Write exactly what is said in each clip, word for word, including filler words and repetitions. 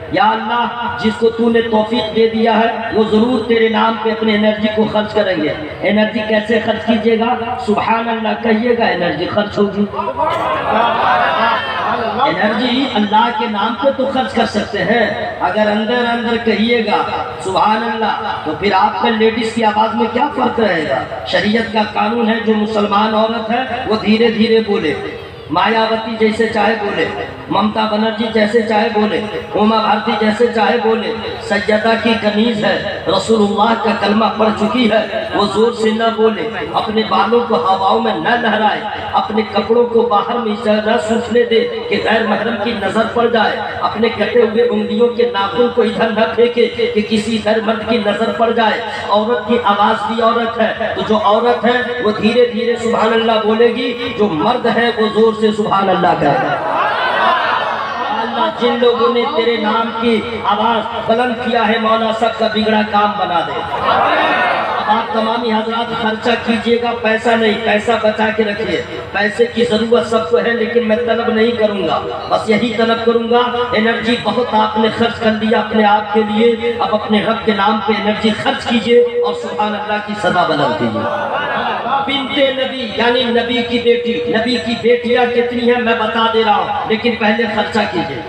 یا اللہ جس کو تو نے توفیق دے دیا ہے وہ ضرور تیرے نام پہ اپنے انرجی کو خرچ کریں گے. انرجی کیسے خرچ کیجیے گا؟ سبحان اللہ کہیے گا, انرجی خرچ ہوگی. انرجی اللہ کے نام پہ تو خرچ کر سکتے ہیں. اگر اندر اندر کہیے گا سبحان اللہ تو پھر آپ کا لیڈیز کی آواز میں کیا فرق رہے گا؟ شریعت کا قانون ہے جو مسلمان عورت ہے وہ دھیرے دھیرے بولے, مایاوتی جیسے چاہے بولے, ممتا بنرجی جیسے چاہے بولے, اوما بھارتی جیسے چاہے بولے. سیدہ کی کنیز ہے, رسول اللہ کا کلمہ پڑھ چکی ہے, وہ زور سے نہ بولے, اپنے بالوں کو ہواؤں میں نہ لہرائے, اپنے کپڑوں کو باہر میں نہ سوچنے دے کہ غیر محرم کی نظر پڑ جائے, اپنے کٹے ہوئے انگلیوں کے ناخن کو ادھر نہ پھینکے کہ کسی غیر مرد کی نظر پڑ جائے. عورت کی آواز بھی عورت ہے, تو جو عورت ہے وہ دھیرے دھیرے سبحان اللہ بولے گی, جو مرد ہے وہ زور سے سبحان اللہ کہے گا. اللہ جن لوگوں نے تیرے نام کی آواز بلند کیا ہے مولا سب کا بگڑا کام بنا دے. آپ تمامی حضرات خرچہ کیجئے گا, پیسہ نہیں, پیسہ بچا کے رکھیے. پیسے کی ضرورت سب کو ہے لیکن میں طلب نہیں کروں گا, بس یہی طلب کروں گا انرجی بہت آپ نے خرچ کر دیا اپنے آپ کے لیے, اب اپنے رب کے نام پہ انرجی خرچ کیجئے اور سبحان اللہ کی صدا بلند کیجئے. بنت نبی یعنی نبی کی بیٹی, نبی کی بیٹیاں کتنی ہیں میں بتا دے رہا ہوں, لیکن پہلے خرچہ کیجئے.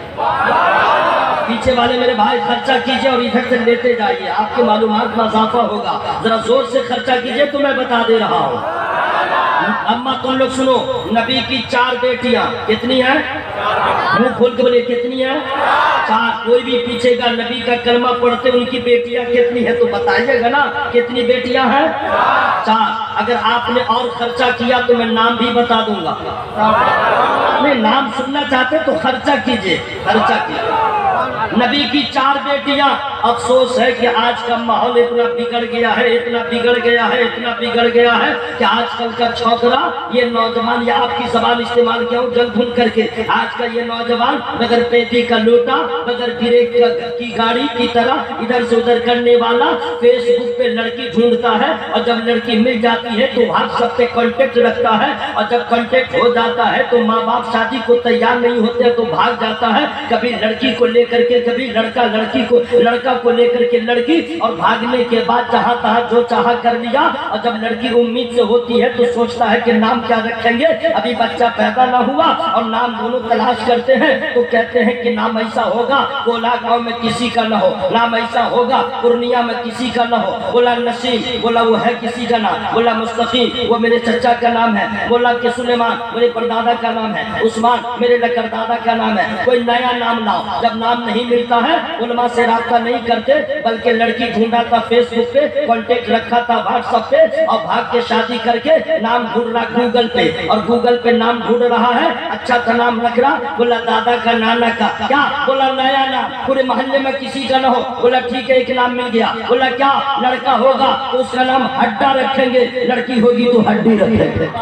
پیچھے والے میرے بھائی خرچہ کیجئے اور ادھر سے لیتے جائیے, آپ کے معلومات میں اضافہ ہوگا. ذرا زور سے خرچہ کیجئے تو میں بتا دے رہا ہوں. اما تم لوگ سنو, نبی کی چار بیٹیاں کتنی ہیں؟ منہ کھول کے بولے کتنی ہیں؟ چار. کوئی بھی پیچھے کا نبی کا کلمہ پڑھتے ان کی بیٹیاں کتنی ہیں تو بتائیے گا نا کتنی بیٹیاں ہیں؟ چار. اگر آپ نے اور خرچہ کیا تو میں نام بھی بتا دوں گا. نہیں نام سننا چاہتے تو خرچہ کیجئے, خرچہ کیجئے. نبی کی چار بیٹیاں. افسوس ہے کہ آج کا ماحول اتنا بگڑ گیا ہے, اتنا بگڑ گیا ہے, اتنا بگڑ گیا ہے کہ آج کل کا چھوکرا, یہ نوجوان, یا آپ کی زبان استعمال کیا ہوں جل بھن کر کے, آج کا یہ نوجوان بغیر پیٹی کا لوٹا, بغیر بریک کی گاڑی کی طرح ادھر سے ادھر کرنے والا, فیس بک پہ لڑکی ڈھونڈتا ہے اور جب لڑکی مل جاتی ہے تو واٹس ایپ پہ کانٹیکٹ رکھتا ہے, اور جب کانٹیکٹ ہو جاتا ہے تو ماں باپ شادی کو تیار نہیں ہوتے تو بھاگ جاتا ہے. کبھی لڑکی کو لے کر کے, کبھی لڑکا لڑکی کو, لڑکا کو لے کر کے لڑکی, اور بھاگنے کے بعد جہاں تہاں جو چاہا کر لیا. اور جب لڑکی امید سے ہوتی ہے تو سوچتا ہے کہ نام کیا رکھیں گے, ابھی بچہ پیدا نہ ہوا اور نام دونوں تلاش کرتے ہیں تو کہتے ہیں کہ نام ایسا ہوگا کولا گاؤں میں کسی کا نہ ہو, نام ایسا ہوگا پورنیہ میں کسی کا نہ ہو. بولا نسیم, بولا وہ ہے کسی کا نام. بولا مستقیم, وہ میرے چچا کا نام ہے. بولا کہ سلیمان میرے پردادا کا نام ہے. عثمان میرے لکر دادا کا نام ہے. کوئی نیا نام لاؤ. جب نام نہیں ملتا ہے علماء سے رابطہ نہیں کرتے بلکہ لڑکی ڈھونڈا تھا فیس بک پہ, کانٹیکٹ رکھا تھا واٹس ایپ پہ, اور بھاگ کے شادی کر کے نام ڈھونڈ رہا گوگل پہ, اور گوگل پہ نام ڈھونڈ رہا ہے. اچھا تھا نام رکھ رہا, بولا دادا کا نانا کا. کیا؟ بولا نیا نام, پورے محلے میں کسی کا نہ ہو. بولا ٹھیک ہے ایک نام مل گیا. بولا کیا؟ لڑکا ہوگا تو اس کا نام ہڈا رکھیں گے, لڑکی ہوگی تو ہڈی رکھیں گے.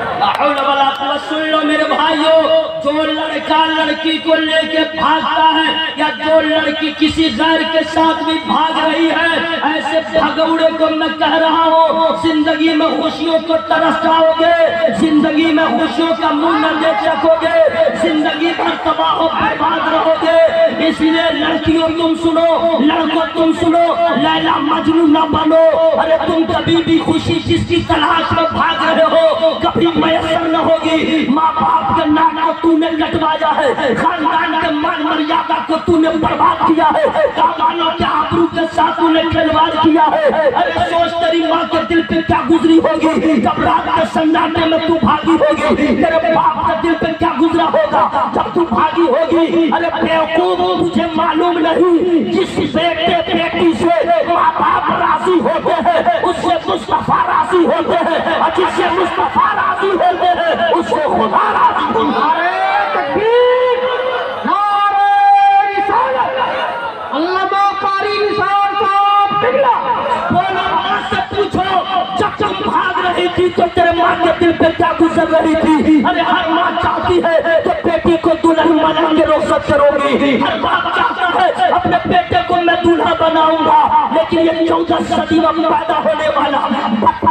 سن لو میرے بھائیو, جو لڑکا لڑکی کو لے کے بھاگتا ہے یا جو لڑکی کسی غیر کے ساتھ بھی بھاگ رہی ہے, ایسے بھگوڑے کو میں کہہ رہا ہوں زندگی میں خوشیوں کو ترس جاؤ گے, زندگی میں خوشیوں کا منہ نہ دیکھ سکو گے, زندگی پر تباہ و برباد رہو گے. اس لیے لڑکیوں تم سنو, لڑکوں تم سنو, لیلا مجنون نہ بنو. ارے تم کبھی بھی خوشی جس کی تلاش میں بھاگ رہے ہو کبھی میسر نہ ہوگی. ماں باپ کے نام کو تو نے لٹوایا ہے, خاندان کے مان مریادہ کو تو نے برباد کیا ہے, دامانوں کے آبرو کے ساتھ تو نے کھلواڑ کیا ہے. ارے سوچ تیری ماں کے دل پہ کیا گزری ہوگی جب رات کے سناٹے میں تو بھاگی ہوگی, تیرے باپ کے دل پہ کیا گزرا ہوگا جب تو بھاگی ہوگی. ارے بیوقوف مجھے معلوم نہیں, جس بیٹے بیٹی سے ماں باپ راضی ہوتے ہیں اس سے مصطفیٰ راضی ہوتے ہیں, اور جس سے مصطفیٰ راضی ہوتے ہیں اس سے خدا راضی ہوتا ہے. تکبیر, نعرہ رسالت. علامہ قاری نثار صاحب بگلا, بولو ماں سے پوچھو جب تم بھاگ رہی تھی تو تیرے ماں کے دل پہ کیا گزر رہی تھی. ارے ہر ماں چاہتی ہے کہ بیٹی کو دلہن بنا کے رخصت کرو گی, ہر باپ چاہتا ہے اپنے بیٹے کو میں دلہا بناؤں گا, لیکن یہ چودہ صدی میں پیدا ہونے والا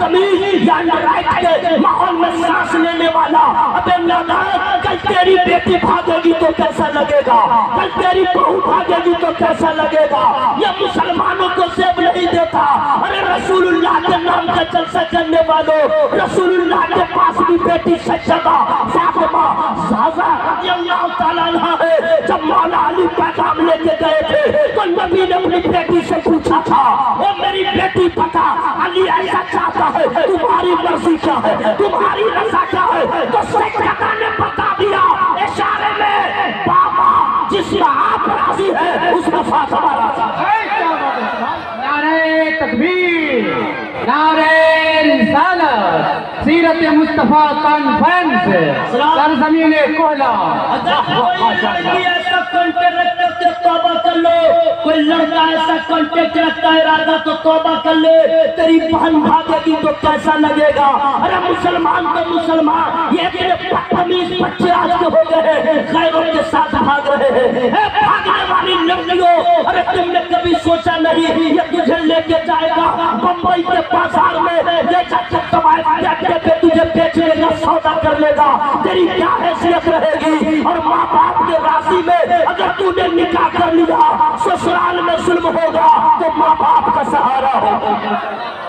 بدتمیز یا نارائٹ کے ماحول میں سانس لینے والا، ابے نادان کل تیری بیٹی بھاگے گی تو کیسا لگے گا، کل تیری بہو بھاگے گی تو کیسا لگے گا؟ یہ مسلمانوں کو زیب نہیں دیتا۔ ارے رسول اللہ کے نام کا جلسہ کرنے والوں، رسول اللہ کے پاس بھی بیٹی سجدہ فاطمہ زہرا رضی اللہ تعالیٰ عنہ ہے۔ جب مولا علی پیغام لے کے گئے تھے تو نبی نے اپنی بیٹی سے پوچھا تھا، او میری بیٹی بتا علی ایسا چاہتا ہے، تمہاری مرضی کیا ہے، تمہاری رضا کیا ہے؟ تو سجدہ نے بتا دیا اشارے میں، بابا جس میں آپ راضی ہے اس میں فاطمہ راضی ہے۔ نعرہ تکبیر، نعرہ رسالت، سیرت مصطفیٰ کانفرنس، سرزمین کوہلا۔ اگر کوئی لڑکی ایسا کانٹیکٹ رکھتے توبہ کر لو، کوئی لڑکا ایسا کانٹیکٹ رکھتا ہے ارادہ تو توبہ کر لے، تیری بہن بھاگے گی تو کیسا لگے گا؟ ارے مسلمان تو مسلمان، یہ اتنے بدتمیز بچے آج کے ہو گئے ہیں، غیروں کے ساتھ بھاگ رہے ہیں۔ اے بھاگنے والی لڑکیوں، ارے تم نے کبھی سوچا نہیں یہ تجھے لے کے جائے گا بمبئی کے بازار میں، لے جا کے تمہارے ٹریکٹر پہ تجھے بیچ لے گا، سودا کر لے گا، تیری کیا حیثیت رہے گی؟ اور ماں باپ کے راضی میں اگر تو نے نکاح کر لیا، سسرال میں ظلم ہوگا تو ماں باپ کا سہارا ہوگا۔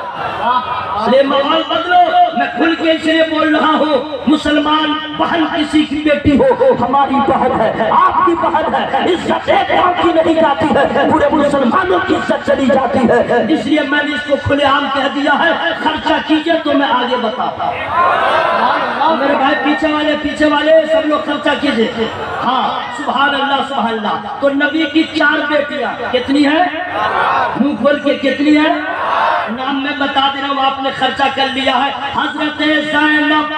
یہ ماحول بدلو، میں کھل کے اس لیے بول رہا ہوں، مسلمان بہن کسی کی بیٹی ہو، ہماری بہن ہے، آپ کی بہن ہے، عزت ایک گاؤں کی نہیں جاتی ہے، پورے مسلمانوں کی عزت چلی جاتی ہے۔ اس لیے میں نے اس کو کھلے عام کہہ دیا ہے، خرچہ کیجئے تو میں آگے بتاتا ہوں۔ میرے بھائی پیچھے والے پیچھے والے سب لوگ خرچہ کیجئے۔ ہاں سبحان اللہ سبحان اللہ۔ تو نبی کی چار بیٹیاں کتنی ہیں؟ منہ کھول کے کتنی ہیں؟ نام میں بتا دے رہا ہوں، آپ نے خرچہ کر لیا ہے۔ حضرت زینب،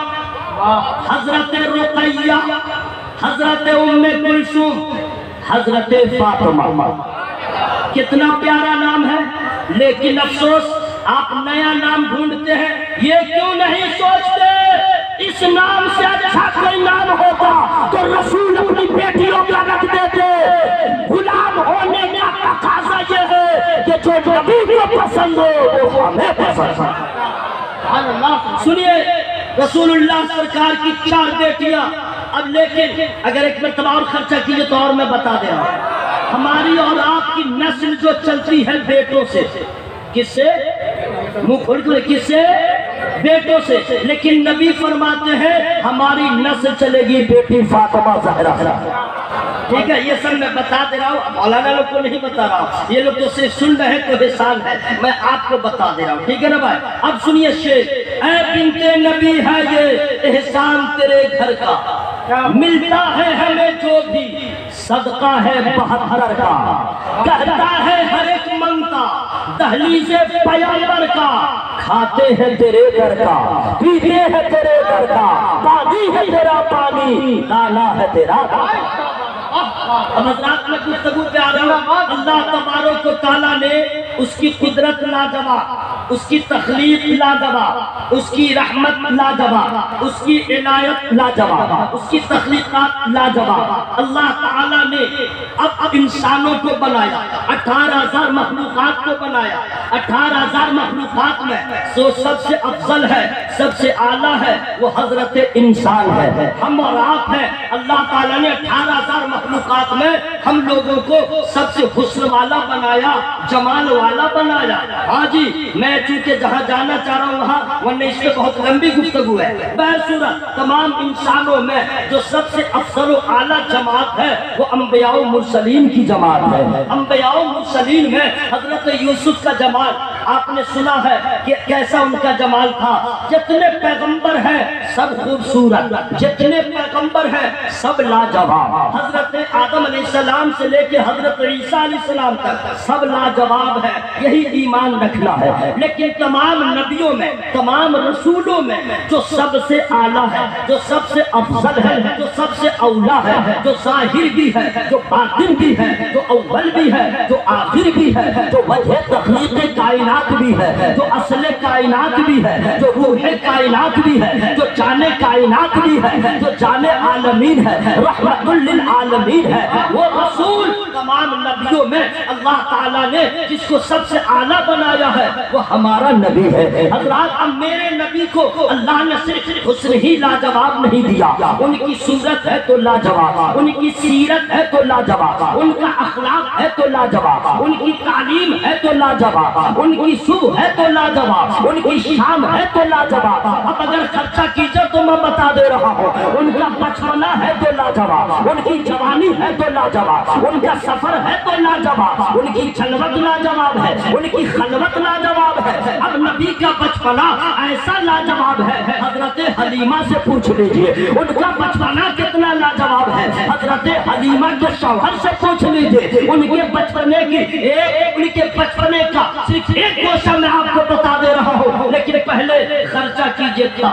حضرت رقیہ، حضرت ام کلثوم، حضرت فاطمہ۔ کتنا پیارا نام ہے، لیکن افسوس آپ نیا نام ڈھونڈتے ہیں۔ یہ کیوں نہیں سوچتے اس نام سے اچھا کوئی نام ہوتا تو رسول اپنی بیٹیوں کا رکھ دیتے۔ غلام ہونے کا تقاضا یہ ہے کہ جو نبی کو پسند ہو وہ ہمیں پسند ہے۔ سنیے رسول اللہ سرکار کی چار بیٹیاں، اب لیکن اگر ایک مرتبہ اور خرچہ کیجئے تو اور میں بتا دے رہا ہوں، ہماری اور آپ کی نسل جو چلتی ہے بیٹوں سے، کس سے؟ منہ کھول کے کس سے؟ بیٹوں سے۔ لیکن نبی فرماتے ہیں ہماری نسل چلے گی بیٹی فاطمہ زہرا۔ ٹھیک ہے، یہ سب میں بتا دے رہا ہوں، مولانا لوگ کو نہیں بتا رہا ہوں، یہ لوگ تو صرف سن رہے ہیں تو احسان ہے، میں آپ کو بتا دے رہا ہوں۔ ٹھیک ہے نا بھائی؟ اب سنیے شیخ، اے بنت نبی ہے یہ احسان تیرے گھر کا، ملتا ہے ہمیں جو بھی صدقہ ہے بہتر کا، کہتا ہے ہر ایک منگتا دہلیز پیغمبر کا، کھاتے ہیں تیرے گھر کا، پیتے ہیں تیرے گھر کا، پانی ہے تیرا پانی، نانا ہے تیرا دانا۔ اب حضرات میں گفتگو پہ آ رہا ہوں۔ اللہ تبارک و تعالیٰ نے اس کی قدرت لاجواب، اس کی تخلیق لاجواب، اس کی رحمت لاجواب، اس کی عنایت لاجواب، اس کی تخلیقات لاجواب۔ اللہ تعالیٰ نے اب اب انسانوں کو بنایا، اٹھارہ ہزار مخلوقات کو بنایا۔ اٹھارہ ہزار مخلوقات میں جو سب سے افضل ہے، سب سے اعلیٰ ہے، وہ حضرت انسان ہے، ہم اور آپ ہیں۔ اللہ تعالیٰ نے اٹھارہ ہزار مخلوقات میں ہم لوگوں کو سب سے حسن والا بنایا، جمال والا بنایا۔ ہاں جی، میں چونکہ جہاں جانا چاہ رہا ہوں وہاں ورنہ اس میں بہت لمبی گفتگو ہے۔ بہرصورت تمام انسانوں میں جو سب سے افضل و اعلیٰ جماعت ہے وہ انبیاء و مرسلین کی جماعت ہے۔ انبیاء و مرسلین میں حضرت یوسف کا جمال آپ نے سنا ہے کہ کیسا ان کا جمال تھا۔ جتنے پیغمبر ہیں سب خوبصورت، جتنے پیغمبر ہیں سب لاجواب۔ حضرت آدم علیہ السلام سے لے کے حضرت عیسیٰ علیہ السلام تک سب لاجواب ہے، یہی ایمان رکھنا ہے۔ لیکن تمام نبیوں میں، تمام رسولوں میں جو سب سے اعلیٰ ہے، جو سب سے افضل ہے، جو سب سے اولیٰ ہے، جو ظاہر بھی ہے، جو باطن بھی ہے، جو اول بھی ہے، جو آخر بھی ہے، جو وجہ تخلیق کائنات بھی ہے، جو اصل کائنات بھی ہے، جو روح کائنات بھی ہے، جو جان کائنات بھی ہے، جو جان عالمین ہے، رحمت للعالمین ہے، وہ رسول तमाम नबियों में अल्लाह ताला ने जिसको सबसे आला बनाया है वो हमारा नबी है। हजरात, अब मेरे नबी को अल्लाह ने सिर्फ हुस्न ही लाजवाब नहीं दिया, उनकी सूरत है तो लाजवाब, उनकी सीरत है तो लाजवाब, उनका अखलाक है तो लाजवाब, उनकी तालीम है तो लाजवाब, उनकी सुबह है तो लाजवाब, उनकी शाम है तो लाजवाब। अब अगर खर्चा कीजिए तो मैं बता दे रहा हूँ, उनका बचपना है तो लाजवाब, उनकी जवानी है तो लाजवाब, उनका सफर है तो लाजवाब, उनकी जलवत लाजवाब है, उनकी खलवत लाजवाब है। अब नबी का बचपना ऐसा लाजवाब है, हजरत हलीमा से पूछ लीजिए उनका बचपना कितना लाजवाब है। हजरत हलीमा के शौहर से पूछ लीजिए उनके बचपने की एक उनके बचपने का सिर्फ एक गोशा मैं आपको बता दे रहा हूँ, लेकिन पहले खर्चा कीजिए। क्या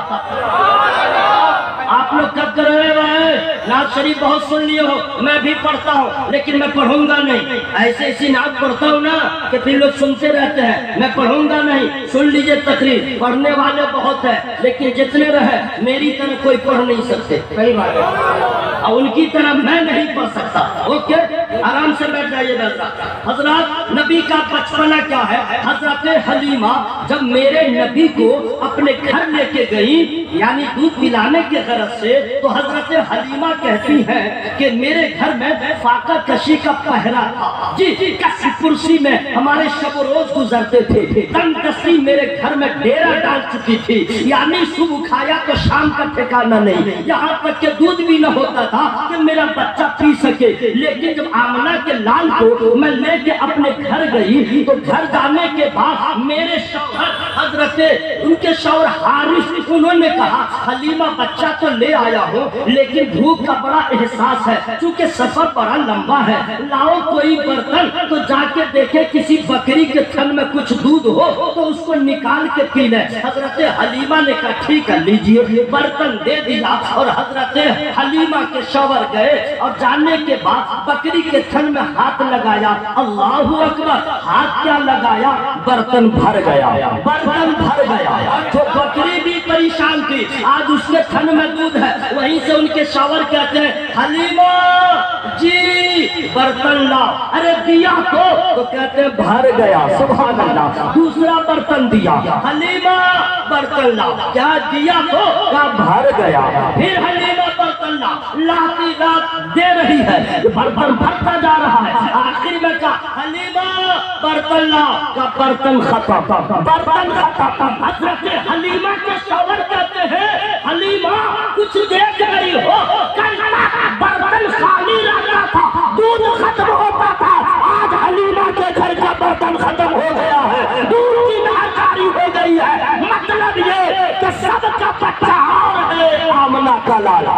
आप लोग कब कर रहे हैं? नात शरीफ बहुत सुन लिए हो, मैं भी पढ़ता हूँ लेकिन मैं पढ़ूंगा नहीं। ऐसे ऐसी नात पढ़ता हूँ ना कि फिर लोग सुनते रहते हैं, मैं पढ़ूंगा नहीं। सुन लीजिए तकरीर, पढ़ने वाले बहुत है लेकिन जितने रहे मेरी तरह कोई पढ़ नहीं सकते। सही बात है, और उनकी तरह मैं नहीं पढ़ सकता। ओके, आराम से बैठ जाइए। हजरत, नबी का बचपना क्या है? हजरत हलीमा जब मेरे नबी को अपने घर लेके गई, यानी दूध पिलाने के गरज से, तो हजरत हलीमा कहती हैं कि मेरे घर में फाका कशी का पहरा था जी, कसी कुर्सी में हमारे शब रोज गुजरते थे, तन कसी मेरे घर में डेरा डाल चुकी थी, यानी सुबह खाया तो शाम का ठिकाना नहीं, यहाँ तक के दूध भी न होता था कि मेरा बच्चा पी सके। लेकिन जब आमना के लाल को मैं लेके अपने घर गई तो घर जाने के बाद मेरे शौहर हजरत उनके शौहर हारिस, उन्होंने कहा हलीमा बच्चा तो ले आया हो लेकिन भूख का बड़ा एहसास है, चूंकि सफर बड़ा लंबा है, लाओ कोई बर्तन तो जाके देखे किसी बकरी के थन में कुछ दूध हो तो उसको निकाल के पी ले। हजरत हलीमा ने कहा ठीक है लीजिए, बर्तन दे दिया और हजरत हलीमा के शौहर गए और जाने के बाद बकरी के थन में हाथ लगाया। अल्लाहु अकबर, हाथ क्या लगाया, बर्तन भर गया, बर्तन भर गया। तो बकरी भी परेशान थी, आज उसके थन में दूध है। वहीं से उनके शौहर कहते हैं हलीमा जी बर्तन लाओ। अरे दिया तो, तो कहते हैं भर गया, सुभान अल्लाह। दूसरा बर्तन दिया, हलीमा बर्तन लाओ, क्या दिया तो, क्या भर गया। फिर हलीमा बर्तन लाओ, लाती लात दे रही है, बर्तन भरता जा रहा है। आखिर में कहा हलीमा बर्तन लाओ, का बर्तन खत्म, बर्तन खत्म। हजरत हलीमा के शौहर कहते हैं हलीमा कुछ देख रही हो, कल बर्तन खाली रहता था, दूध खत्म होता था, आज हलीमा के घर का बर्तन खत्म हो गया है, दूध की नाकारी हो गई है। मतलब ये कि सबका बच्चा और है आमना का लाला।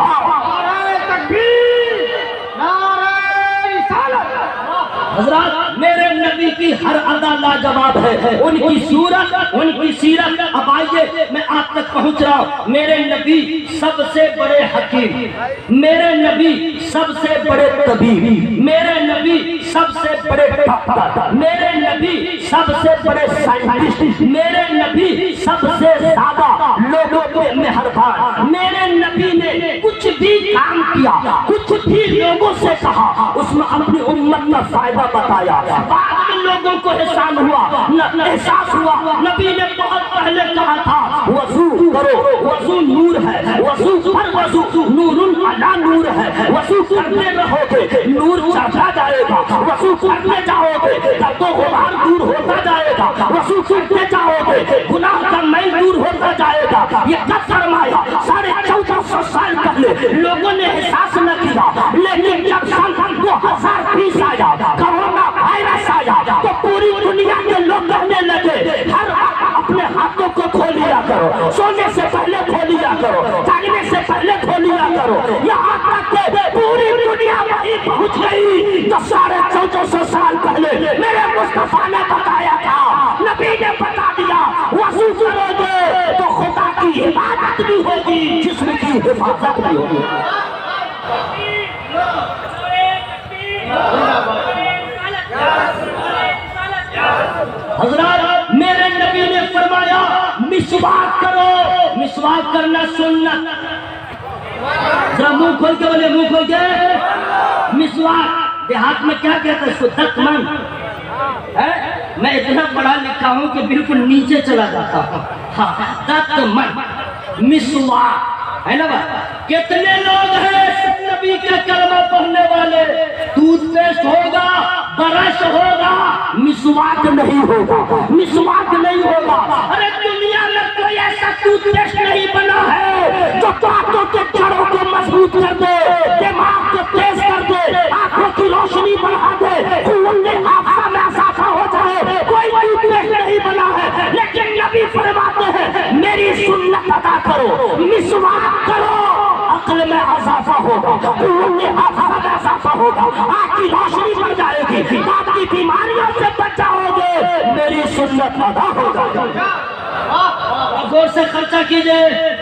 हजरत, मेरे नबी की हर अदा लाजवाब है, उनकी सूरत, उनकी सीरत। अब आइए मैं आप तक पहुंच रहा हूं। मेरे नबी सबसे बड़े हकीम, मेरे नबी सबसे बड़े तबीब, मेरे नबी सबसे बड़े डॉक्टर, मेरे नबी सबसे बड़े साइंटिस्ट, मेरे नबी सबसे ज्यादा लोगों के मेहरबान। मेरे नबी ने कुछ भी काम किया, कुछ भी लोगों से कहा, उसमें अपनी उम्मत का फायदा बताया। बाद में लोगों को एहसान हुआ, न एहसास हुआ। नबी ने बहुत पहले कहा था वजू करो, वजू नूर है, वजू पर वजू नूरुन अला नूर है, वजू करते रहोगे नूर चढ़ता जाएगा, वजू करते जाओगे तब तो गुनाह दूर होता जाएगा, वजू करते जाओगे गुनाह का मैल दूर होता जाएगा। ये कब फरमाया? साढ़े चौदह सौ साल पहले। लोगों ने एहसास न किया, लेकिन जब सन दो हजार बीस आया, कोरोना वायरस आया, तो पूरी दुनिया के लोग कहने लगे हर अपने हाथों को खो लिया करो, सोने से पहले खो लिया करो, जागने से पहले खो लिया करो। यहाँ तक के पूरी दुनिया वहीं पहुँच गई तो साढ़े चौदह सौ साल पहले मेरे मुस्तफा ने बताया था, नबी ने बता दिया वजू करोगे तो खुदा की इबादत भी होगी, जिस्म की हिफाजत भी होगी। हजरत, मेरे नबी ने फरमाया मिसवाक करो, मिसवाक करना सुन्नत। जरा मुंह खोल के बोले, मुंह खोल के मिसवाक। دیہات میں کیا کہتا ہے اس کو؟ دت من ہے؟ میں اتنا پڑھا لکھا ہوں کہ بالکل نیچے چلا جاتا ہوں. ہاں دت من مسواک ہے نا بھائی. کتنے لوگ ہیں نبی کے کلمہ پڑھنے والے؟ ٹوتھ پیسٹ ہوگا، برش ہوگا، مسواک نہیں ہوگا، مسواک نہیں ہوگا. ارے دنیا میں کوئی ایسا ٹوتھ پیسٹ نہیں بنا ہے جو دانتوں کے جڑوں کو مضبوط کر دے، دماغ کو تیز کر دے، آنکھوں کی روشنی بڑھا دے، خون میں حافظہ میں اضافہ ہو جائے. کوئی ٹوتھ پیسٹ نہیں بنا ہے، لیکن نبی فرماتے ہیں میری سنت ادا کرو، مسواک کرو، عقل میں اضافہ ہوگا، خون میں حافظہ میں اضافہ ہوگا، آنکھ کی روشنی بڑھ جائے گی، آپ کی بیماریوں سے بچ جاؤ گے، میری سنت ادا ہو جائے گی. زور سے خرچہ کیجئے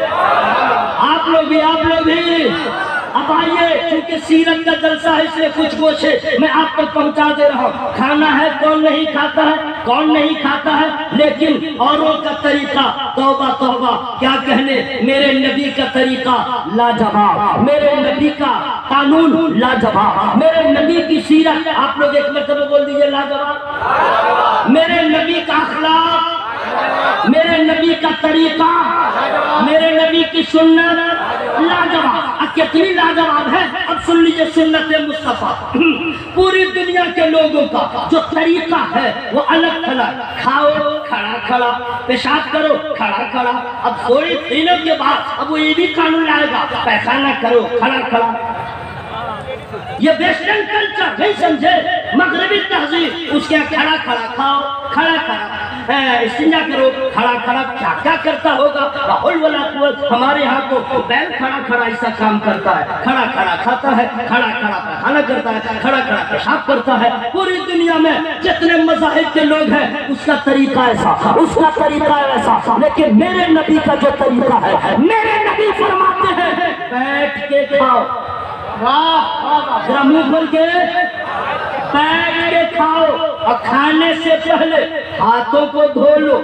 آپ لوگ بھی، آپ لوگ بھی. اب آئیے، چونکہ سیرت کا جلسہ ہے اس لیے کچھ گوشے میں آپ تک پہنچا دے رہا ہوں. کھانا ہے کون نہیں کھاتا ہے، کون نہیں کھاتا ہے، لیکن اوروں کا طریقہ توبہ توبہ کیا کہنے. میرے نبی کا طریقہ لاجواب، میرے نبی کا قانون لاجواب، میرے نبی کی سیرت. آپ لوگ ایک مرتبہ بول دیجئے لاجواب. میرے نبی کا اخلاق، میرے نبی کا طریقہ، میرے نبی کی سنت لاجواب. اب کتنی لاجواب ہے؟ اب سن لیجئے سنت مصطفیٰ. پوری دنیا کے لوگوں کا جو طریقہ ہے وہ الگ تھلگ. کھاؤ کھڑا کھڑا، پیشاب کرو کھڑا کھڑا. اب تھوڑی دنوں کے بعد اب وہ یہ بھی قانون لائے گا پیخانہ کرو کھڑا کھڑا. یہ ویسٹرن کلچر نہیں سمجھے، مغربی تہذیب. اس کے کھڑا کھڑا کھاؤ کھڑا کھڑا، استنجا کرو کھڑا کھڑا. کیا کیا کرتا ہوگا؟ راہل ولا قوت. ہمارے ہاں تو بیل کھڑا کھڑا ایسا کام کرتا ہے، کھڑا کھڑا کھاتا ہے، کھڑا کھڑا پیخانہ کرتا ہے، کھڑا کھڑا پیشاب کرتا ہے. پوری دنیا میں جتنے مذاہب کے لوگ ہیں اس کا طریقہ ایسا، اس کا طریقہ ایسا. لیکن میرے نبی کا جو طریقہ ہے، میرے نبی فرماتے ہیں بیٹھ کے کھاؤ. ذرا منہ کھول کے بیٹھ کے کھاؤ، اور کھانے سے پہلے ہاتھوں کو دھو لو.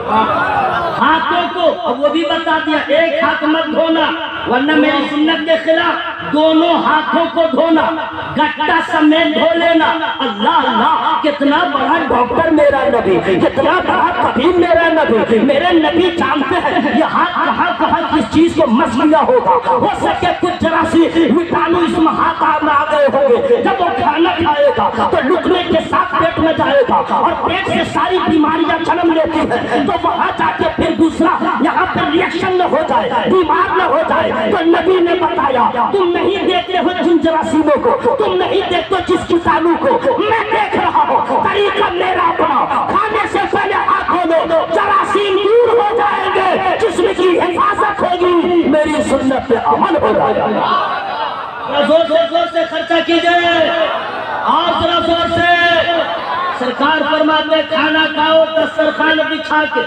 ہاتھوں کو، اب وہ بھی بتا دیا ایک ہاتھ مت دھونا ورنہ میری سنت کے خلاف. دونوں ہاتھوں کو دھونا، گٹا سمیت دھو لینا. اللہ اللہ، کتنا بڑا ڈاکٹر میرا نبی، کتنا بڑا طبیب میرا نبی. میرے نبی جانتے ہیں یہ ہاتھ کہاں کہاں کس چیز کو مس لیا ہوگا. ہو سکے کچھ جراثیم وٹامن اس میں ہاتھ میں آ گئے ہوں گے. جب وہ کھانا کھائے گا تو لکنے کے ساتھ پیٹ میں جائے گا، اور پیٹ سے ساری بیماریاں جنم لیتی ہیں. تو وہاں جا کے پھر دوسرا یہاں پر ریئیکشن نہ ہو جائے، بیمار نہ ہو جائے. تو نبی نے بتایا تم نہیں دیکھتے ہو جن جراثیموں کو، تم نہیں دیکھتے جس کیٹانو کو، میں دیکھ رہا ہوں. طریقہ میرا اپنا، کھانے سے پہلے ہاتھ دھو لو، جراثیم دور ہو جائیں گے، جسم کی حفاظت ہوگی، میری سنت پہ عمل ہو جائے گا. زور سے زور سے خرچہ کیجئے اور ذرا زور سے. سرکار فرماتے ہیں کھانا کھاؤ دسترخوان بچھا کے.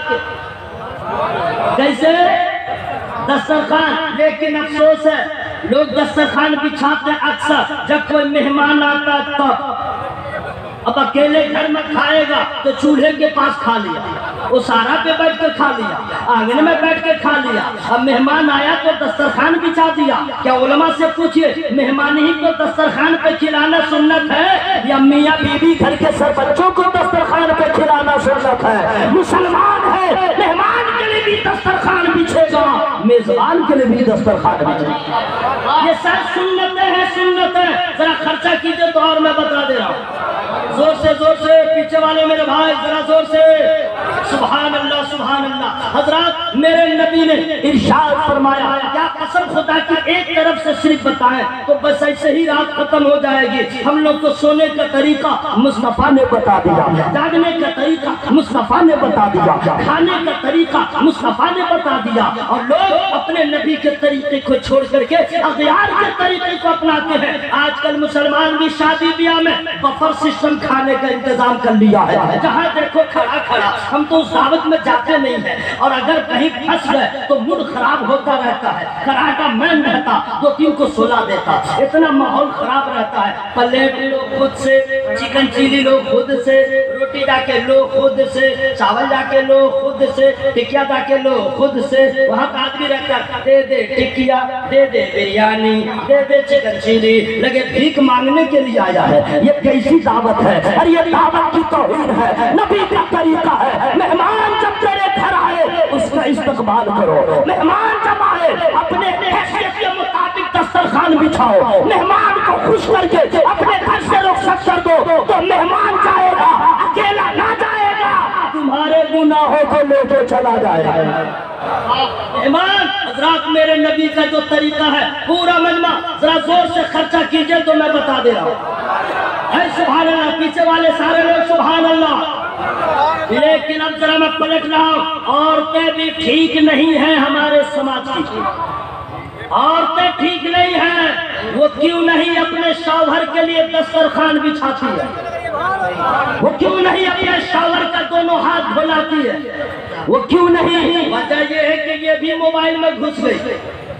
کیسے؟ دسترخوان. لیکن افسوس ہے لوگ دسترخوان بچھاتے اکثر جب کوئی مہمان آتا تب. اب اکیلے گھر میں کھائے گا تو چولہے کے پاس کھا لیا، وہ سارا پہ بیٹھ کے کھا لیا، آنگن میں بیٹھ کے کھا لیا. اب مہمان آیا تو دسترخوان بچھا دیا. کیا علماء سے پوچھئے مہمان ہی کو دسترخوان پہ کھلانا سنت ہے یا میاں بیوی گھر کے سر بچوں کو دسترخوان پہ کھلانا سنت ہے؟ مسلمان ہے، مہمان کے لیے بھی دسترخوان بچھے گا، میزبان کے لیے بھی دسترخوان بچھے گا. یہ سب سنتیں ہیں، سنتیں. ذرا خرچہ کیجئے تو اور میں بتا دے رہا ہوں. زور سے زور سے پیچھے والے میرے بھائی ذرا زور سے. سبحان اللہ سبحان اللہ. حضرات میرے نبی نے ارشاد فرمایا کیا قسم خدا کی ایک طرف سے صرف بتائیں تو بس ایسے ہی رات ختم ہو جائے گی. ہم لوگ کو سونے کا طریقہ مصطفیٰ نے بتا دیا، جاگنے کا طریقہ مصطفیٰ نے بتا دیا، کھانے کا طریقہ مصطفیٰ نے بتا دیا. اور لوگ اپنے نبی کے طریقے کو چھوڑ کر کے اغیار کے طریقے کو اپناتے ہیں. آج کل مسلمان بھی شادی بیاہ میں بفر سسٹم کھانے کا انتظام کر لیا ہے، جہاں دیکھو کھڑا کھڑا. ہم تو اس دعوت میں جاتے نہیں ہے، اور اگر کہیں پھنس گئے تو موڈ خراب ہوتا رہتا ہے، کراٹا مین رہتا، دو تین کو سلا دیتا، اتنا ماحول خراب رہتا ہے۔ پلیٹ لو خود سے، چکن چلی لو خود سے، روٹی جا کے لو خود سے، چاول جا کے لو خود سے، ٹکیا جا کے لو خود سے۔ وہاں کا آدمی رہتا ہے، دے دے ٹکیا، دے دے بریانی، دے دے چکن چلی، لگے بھیک مانگنے کے لیے آیا ہے۔ یہ کیسی دعوت ہے؟ اور یہ دعوت کی توہین ہے، نبی کا طریقہ ہے۔ مہمان جب تیرے گھر آئے اس کا استقبال کرو، مہمان جب آئے اپنے حیثیت کے مطابق دسترخوان بچھاؤ، مہمان کو خوش کر کے اپنے گھر سے رخصت کر دو تو مہمان جائے گا، اکیلا نہ جائے گا، تمہارے گناہوں کو لے کے چلا جائے گا۔ ایمان حضرات، میرے نبی کا جو طریقہ ہے، پورا مجمع ذرا زور سے خرچہ کیجئے تو میں بتا دے رہا ہوں۔ اے سبحان اللہ، پیچھے والے سارے لوگ سبحان اللہ۔ لیکن اب ذرا میں پلٹ رہا ہوں، عورتیں بھی ٹھیک نہیں ہیں ہمارے سماج کی، عورتیں ٹھیک نہیں ہیں۔ وہ کیوں نہیں اپنے شوہر کے لیے دسترخوان بچھاتی ہے؟ وہ کیوں نہیں اپنے شوہر کا دونوں ہاتھ دھلاتی ہے؟ وہ کیوں نہیں؟ وجہ یہ ہے کہ یہ بھی موبائل میں گھس گئی،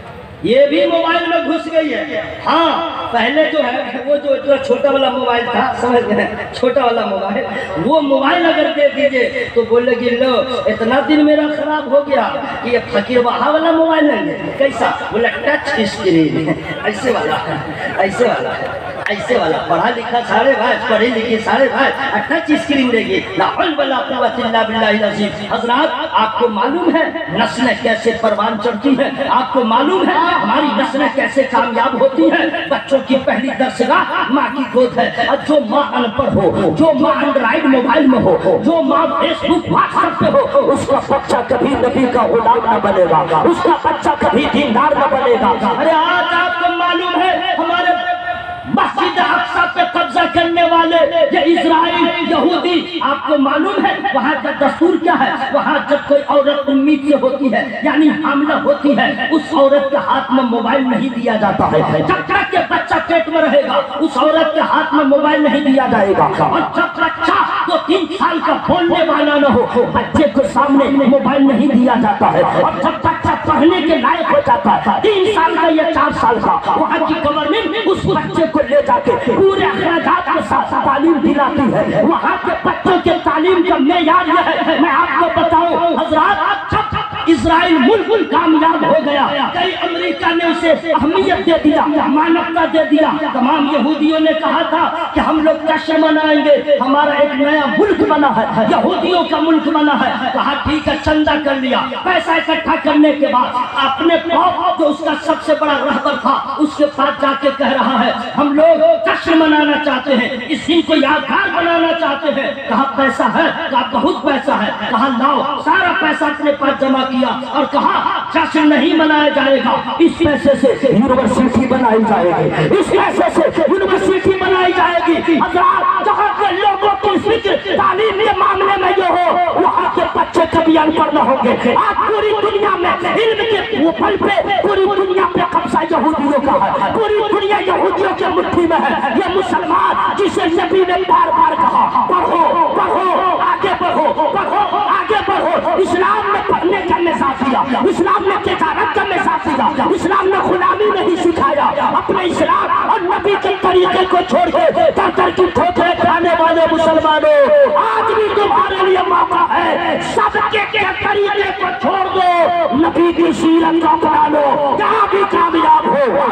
یہ بھی موبائل میں گھس گئی ہے۔ ہاں پہلے جو ہے وہ جو اتنا چھوٹا والا موبائل تھا، سمجھ گئے، چھوٹا والا موبائل، وہ موبائل اگر دے دیجئے تو بولے گی لو اتنا دن میرا خراب ہو گیا کہ یہ فقیر وہاں والا موبائل ہے۔ کیسا؟ بولا ٹچ اسکرین، ایسے والا، ایسے والا، ایسے والا۔ پڑھا لکھا سارے بھائی، پڑھے لکھے سارے بھائی ٹچ اسکرین دے گی، لا حول ولا قوت الا باللہ العظیم۔ حضرات آپ کو معلوم ہے نسلیں کیسے پروان چڑھتی ہیں؟ آپ کو معلوم ہے ہماری نسلیں کیسے کامیاب ہوتی ہیں؟ بچوں کی پہلی درسگاہ ماں کی گود ہے، اور جو ماں ان پڑھ ہو، جو ماں اینڈرائیڈ موبائل میں ہو، جو ماں فیس بک واٹس ایپ پہ ہو، اس کا بچہ کبھی نبی کا غلام نہ بنے گا، اس کا بچہ کبھی دیندار نہ بنے گا۔ ارے آج آپ کو معلوم ہے ہمارے مسجد اقصی پہ قبضہ کرنے والے یہ اسرائیل یہودی، آپ کو معلوم ہے وہاں کا دستور کیا ہے؟ وہاں جب کوئی عورت امید سے ہوتی ہے یعنی حاملہ ہوتی ہے، اس عورت کے ہاتھ میں موبائل نہیں دیا جاتا ہے۔ جب تک کہ بچہ پیٹ میں رہے گا اس عورت کے ہاتھ میں موبائل نہیں دیا جائے گا، اور جب بچہ دو تین سال کا بولنے والا نہ ہو بچے کے سامنے موبائل نہیں دیا جاتا ہے، اور جب بچہ پڑھنے کے لائق ہو جاتا ہے تین سال کا یا چار سال کا، وہاں کی گورنمنٹ اس بچے کو لے جا کے پورے اخراجات کے ساتھ تعلیم دلاتی ہے۔ وہاں کے بچوں کے تعلیم کا معیار یہ ہے، میں آپ کو بتاؤں حضرات، جب اسرائیل ملک کامیاب ہو گیا، کئی امریکہ نے اسے اہمیت دے دیا، مانوتا دے دیا۔ تمام یہودیوں نے کہا تھا کہ ہم لوگ جشن منائیں گے، ہمارا ایک نیا ملک بنا ہے، یہودیوں کا ملک بنا ہے۔ کہا ٹھیک ہے، چندہ کر لیا، پیسہ اکٹھا کرنے کے بعد اپنے پاپ جو اس کا سب سے بڑا رہبر تھا اس کے پاس جا کے کہہ رہا ہے ہم لوگ جشن منانا چاہتے ہیں، اس دن کو یادگار بنانا چاہتے ہیں۔ کہا پیسہ ہے؟ کہا بہت پیسہ ہے۔ کہا لاؤ، سارا پیسہ اپنے پاس جمع کیا اور کہا جشن نہیں منایا جائے گا، اس پیسے سے یونیورسٹی بنائی جائے گی، اس پیسے سے یونیورسٹی بنائی جائے گی۔ حضرات جہاں کے لوگوں کی فکر تعلیم کے معاملے میں یہ ہو وہاں کے بچے کبھی ان پڑھ نہ ہوں گے۔ آج پوری دنیا میں علم کے اوپر پہ پوری دنیا پہ قبضہ یہودیوں کا ہے، پوری دنیا یہودیوں کے مٹھی میں ہے۔ یہ مسلمان جسے نبی نے بار بار کہا پڑھو پڑھو آگے بڑھو پڑھو آگے بڑھو، اسلام نے پڑھنے کا نصاب دیا، اسلام نے تجارت کا نصاب دیا، اسلام نے غلامی نہیں سکھایا۔ اپنے اسلام اور نبی کے طریقے کو چھوڑ کے در در کی ٹھوکریں کھانے والے مسلمانوں، آج بھی تمہارے لیے موقع ہے، سب کے طریقے کو چھوڑ دو، نبی کی سیرت کو اپنا لو، جہاں بھی کامیاب ہو۔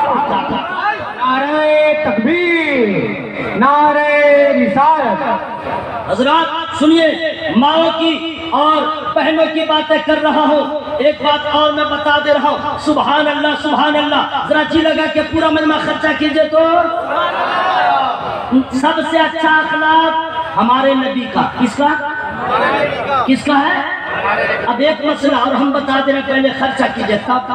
نعرہ تکبیر، نعرہ رسالت۔ حضرات سنیے، ماں کی اور بہنوں کی باتیں کر رہا ہوں، ایک بات اور میں بتا دے رہا ہوں، سبحان اللہ سبحان اللہ، ذرا جی لگا کے پورا مجمع خرچہ کیجئے تو۔ سب سے اچھا اخلاق ہمارے نبی کا، کس کا؟ کس کا ہے؟ اب ایک مسئلہ اور ہم بتا دے رہے، پہلے خرچہ کیجئے تب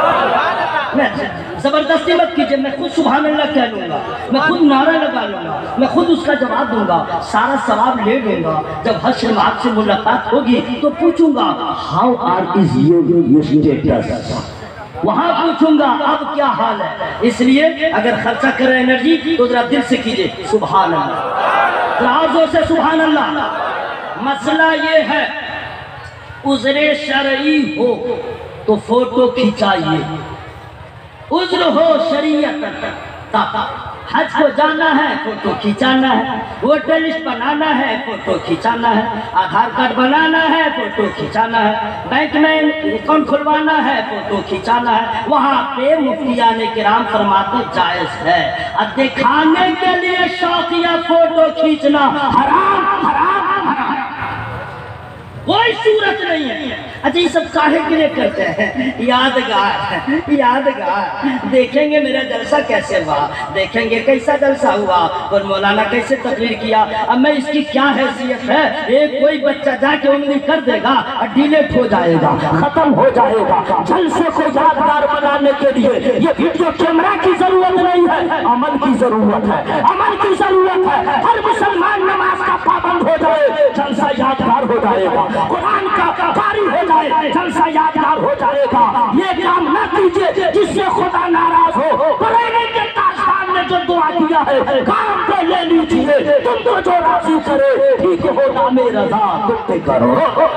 زبردستی مت کیجئے، میں خود سبحان اللہ کہہ لوں گا، میں خود نعرہ لگا لوں گا، میں خود اس کا جواب دوں گا، سارا ثواب لے لوں گا۔ جب حشر میں آپ سے ملاقات ہوگی تو پوچھوں گا how are is your status, وہاں پوچھوں گا اب کیا حال ہے۔ اس لیے اگر خرچہ کر رہے انرجی تو ذرا دل سے کیجئے سبحان اللہ، ذرا زور سے سبحان اللہ۔ مسئلہ یہ ہے उज़्र शरई हो तो फोटो खिंचाइए, उज़्र हो शरीयत का, हज को जाना है फोटो खिंचाना है, वोटर लिस्ट बनाना है फोटो खिंचाना है, आधार कार्ड बनाना है फोटो खिंचाना है, बैंक में अकाउंट खुलवाना है फोटो खिंचाना है, वहाँ पे मुफ्तियाने किराम फरमाते जायज है। अब दिखाने के लिए शौकिया फोटो खींचना हराम हराम हराम, कोई सूरत नहीं है। अच्छा ये सब काहे के लिए करते हैं? यादगार यादगार, देखेंगे मेरा जलसा कैसे हुआ, देखेंगे कैसा जलसा हुआ और मौलाना कैसे तकरीर किया। अब मैं इसकी क्या हैसियत है, एक कोई बच्चा जाके उंगली कर देगा और डिलीट हो जाएगा, खत्म हो जाएगा। जलसे को यादगार बनाने के लिए ये वीडियो कैमरा की जरूरत नहीं है, अमल की जरूरत है, अमल की जरूरत है। हर मुसलमान नमाज का पाबंद हो जाए, जलसा यादगार हो जाएगा। कुरान का कारी हो जाए, जलसा यादगार हो जाएगा। ये काम न कीजिए जिससे खुदा नाराज हो। बरेली के ताजदार ने जो दुआ किया है, काम पे ले लीजिए, तुमको जो राजी करे, ठीक होगा मेरा रजा तुम पे करो।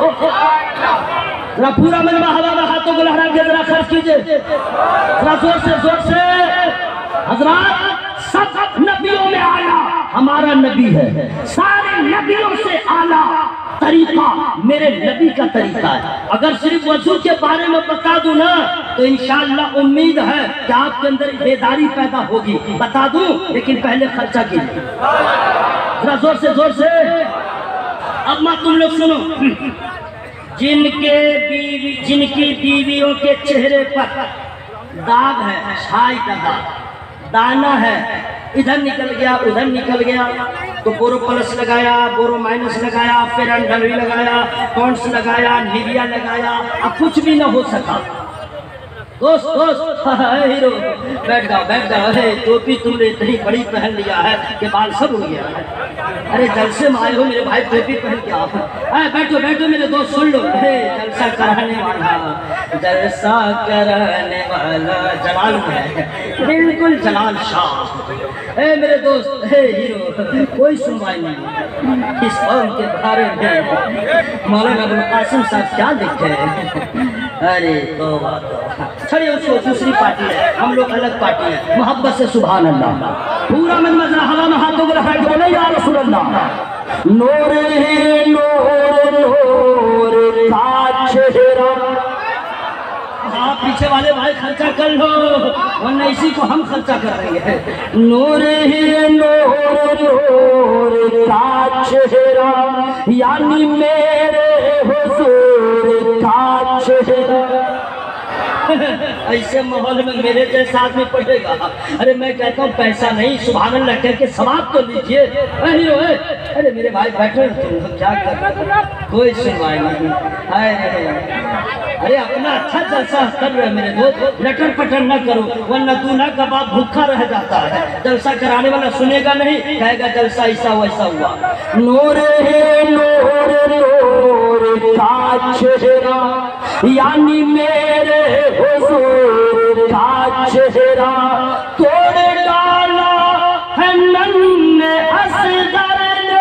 जरा पूरा मजमा हवा में हाथों को लहरा के जरा खर्च कीजिए, जरा जोर से जोर से। हजरात, सब नबियों में आला हमारा नबी है, सारे नबियों से आला तरीका मेरे नबी का तरीका है। अगर सिर्फ वजू के बारे में बता दूं ना तो इंशाअल्लाह उम्मीद है कि आपके अंदर बेदारी पैदा होगी। बता दूं, लेकिन पहले खर्चा कीजिए, जरा जोर से जोर से। अब मां तुम लोग सुनो, जिनके बीवी जिनकी बीवियों के चेहरे पर दाग है, छाई का दाग, दाना है, इधर निकल गया उधर निकल गया, तो बोरो प्लस लगाया, बोरो माइनस लगाया, फिर अंडरवी लगाया, पॉन्ड्स लगाया, निविया लगाया, अब कुछ भी ना हो सका। दोस्त दोस्त हीरो बैठ जाओ बैठ जाओ। अरे टोपी तुमने इतनी बड़ी पहन लिया है कि बाल सब उड़ गया है। अरे जलसे में आए हो मेरे भाई, टोपी पहन के आओ। अरे बैठो बैठो मेरे दोस्त, सुन लो। अरे जलसा कराने वाला, जलसा कराने वाला जलाल है, बिल्कुल जलाल शाह। ए मेरे दोस्त, हे हीरो, कोई सुनवाई नहीं इस कौम के बारे में। मौलाना अबुल कासिम साहब क्या लिखे हैं? अरे तो छड़े उसको, दूसरी पार्टी है, हम लोग अलग पार्टी है। मोहब्बत से सुभान अल्लाह। पूरा मन मजरा हवा में हाथों को रखा के बोले या रसूल अल्लाह। नूर ही नूर नूर का चेहरा। आप पीछे वाले भाई खर्चा कर लो, वरना इसी को हम खर्चा कर रहे हैं। नूर ही नूर नूर का चेहरा, यानी मेरे हुजूर का चेहरा। ऐसे माहौल में मेरे जैसा आदमी पढ़ेगा? अरे मैं कहता हूँ पैसा नहीं, सुभान अल्लाह कह के सवाब तो लीजिए। अरे मेरे भाई बैठो, तुम क्या कर रहे हो? कोई सुनवाई नहीं। अरे अपना अच्छा जलसा कर रहे मेरे दोस्त, लटर पटर न करो, वरना दूल्हा का बाप भूखा रह जाता है। जलसा कराने वाला सुनेगा नहीं, कहेगा जलसा ऐसा वैसा हुआ। नूर है नूर नूर का चेहरा, यानी मेरे हुजूर का चेहरा। तोड़ डाला है नन्हे असगर ने,